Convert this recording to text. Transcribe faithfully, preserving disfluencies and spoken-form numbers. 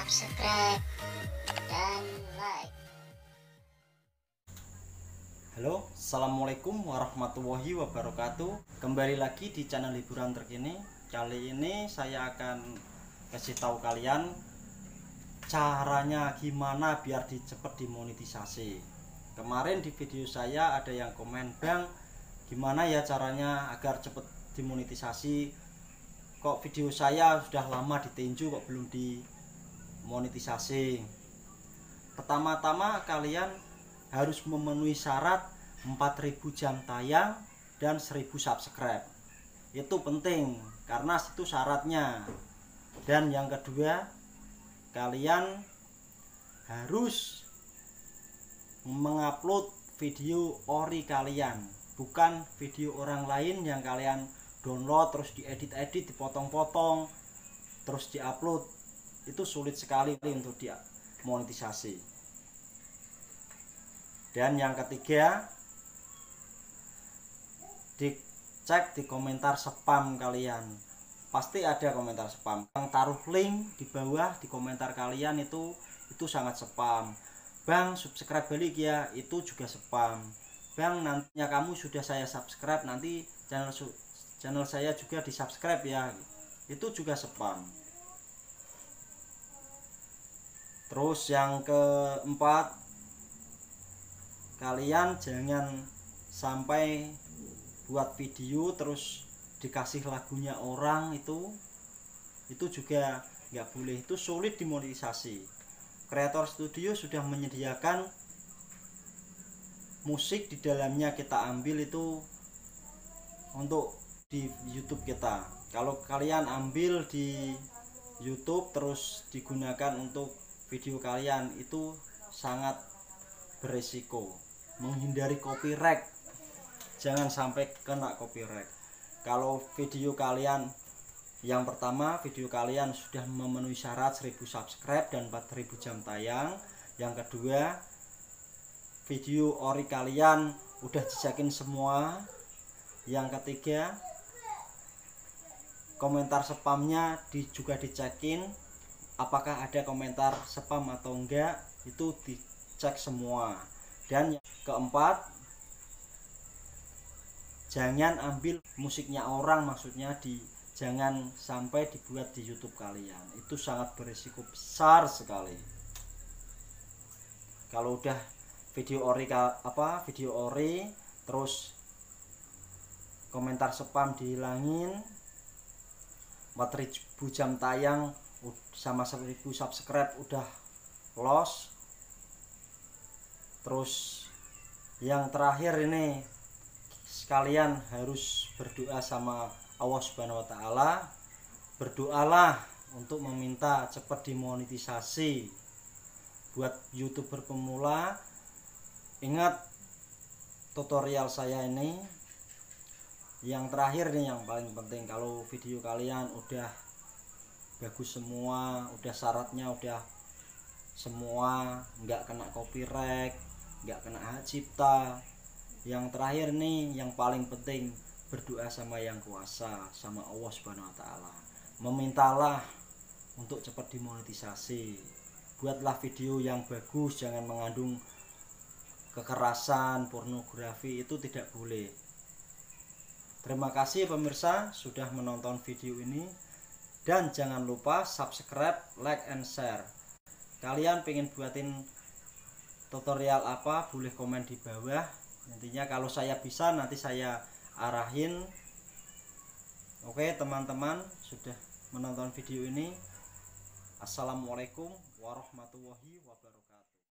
subscribe, dan like. Halo, assalamualaikum warahmatullahi wabarakatuh. Kembali lagi di channel hiburan terkini. Kali ini saya akan kasih tahu kalian caranya gimana biar cepet dimonetisasi. Kemarin di video saya ada yang komen, "Bang, gimana ya caranya agar cepet dimonetisasi? Kok video saya sudah lama ditinju kok belum dimonetisasi?" Pertama-tama kalian harus memenuhi syarat empat ribu jam tayang dan seribu subscribe. Itu penting karena itu syaratnya. Dan yang kedua, kalian harus mengupload video ori kalian, bukan video orang lain yang kalian download terus diedit-edit, dipotong-potong terus diupload. Itu sulit sekali untuk dimonetisasi. Dan yang ketiga, dicek di komentar spam kalian. Pasti ada komentar spam. Yang taruh link di bawah di komentar kalian itu itu sangat spam. "Bang, subscribe balik ya," itu juga spam. "Bang, nantinya kamu sudah saya subscribe, nanti channel channel saya juga di subscribe ya," itu juga spam. Terus yang keempat, kalian jangan sampai buat video terus dikasih lagunya orang, itu itu juga nggak boleh, itu sulit dimonetisasi. Creator Studio sudah menyediakan musik di dalamnya, kita ambil itu untuk di YouTube kita. Kalau kalian ambil di YouTube terus digunakan untuk video kalian, itu sangat beresiko, menghindari copyright. Jangan sampai kena copyright. Kalau video kalian, yang pertama, video kalian sudah memenuhi syarat seribu subscribe dan empat ribu jam tayang. Yang kedua, video ori kalian udah dicekin semua. Yang ketiga, komentar spamnya di, juga dicekin, apakah ada komentar spam atau enggak, itu dicek semua. Dan yang keempat, jangan ambil musiknya orang, maksudnya di jangan sampai dibuat di YouTube kalian. Itu sangat berisiko besar sekali. Kalau udah video ori apa video ori terus komentar spam dihilangin, empat ribu jam tayang sama seribu subscribe udah lost. Terus yang terakhir ini, sekalian harus berdoa sama Allah Subhanahu wa taala. Berdoalah untuk meminta cepat dimonetisasi buat YouTuber pemula. Ingat tutorial saya ini. Yang terakhir nih yang paling penting, kalau video kalian udah bagus semua, udah syaratnya udah semua, nggak kena copyright, nggak kena hak cipta, yang terakhir nih yang paling penting, berdoa sama yang kuasa, sama Allah Subhanahu wa taala. Memintalah untuk cepat dimonetisasi. Buatlah video yang bagus, jangan mengandung kekerasan, pornografi, itu tidak boleh. Terima kasih pemirsa sudah menonton video ini, dan jangan lupa subscribe, like, and share. Kalian pengen buatin tutorial apa, boleh komen di bawah. Intinya kalau saya bisa nanti saya arahin. Oke teman-teman, sudah menonton video ini. Assalamualaikum warahmatullahi wabarakatuh.